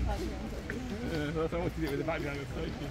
That's what I want to do with the background of Sophie.